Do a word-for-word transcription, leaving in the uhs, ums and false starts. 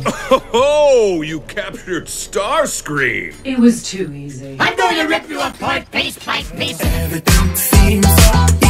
Oh, you captured Starscream! It was too easy. I'm going to rip you apart piece by piece. Everything seems so